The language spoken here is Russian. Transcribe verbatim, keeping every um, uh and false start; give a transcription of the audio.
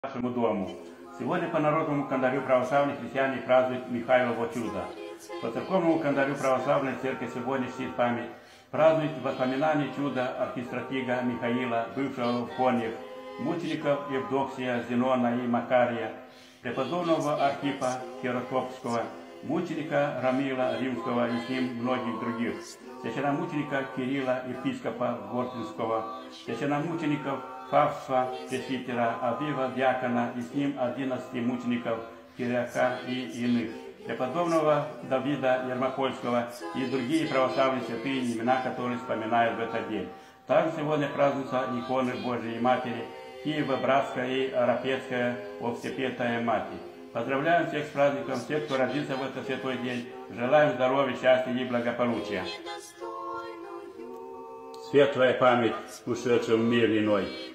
нашему дому. Сегодня по народному календарю православных христиане празднуют Михайлово чудо. По церковному календарю православной церкви сегодня чтит память, празднует воспоминание чуда архистратига Михаила, бывшего в Коньях, мучеников Евдоксия, Зенона и Макария, преподобного Архипа Херокопского, мученика Рамила Римского и с ним многих других, священномученика Кирилла, епископа Гортинского, священномучеников Фавства, пресвитера, Авива, диакона, и с ним одиннадцати мучеников Кириака и иных, преподобного Давида Ермопольского и другие православные святые, имена которых вспоминают в этот день. Также сегодня празднуются иконы Божией Матери, Киево-Братская и Арапетская Овсепетая Матерь. Поздравляем всех с праздником, всех, кто родился в этот святой день. Желаем здоровья, счастья и благополучия. Светлая память ушедшим в мир иной.